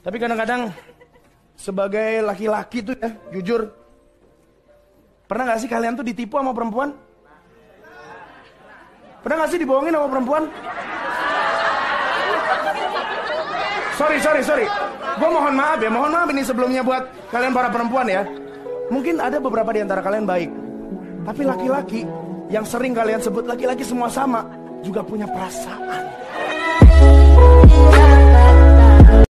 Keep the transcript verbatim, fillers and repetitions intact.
Tapi kadang-kadang sebagai laki-laki tuh ya, jujur, pernah gak sih kalian tuh ditipu sama perempuan? Pernah gak sih dibohongin sama perempuan? Sorry, sorry, sorry. Gue mohon maaf ya, mohon maaf ini sebelumnya buat kalian para perempuan ya. Mungkin ada beberapa di antara kalian baik, tapi laki-laki yang sering kalian sebut laki-laki semua sama juga punya perasaan.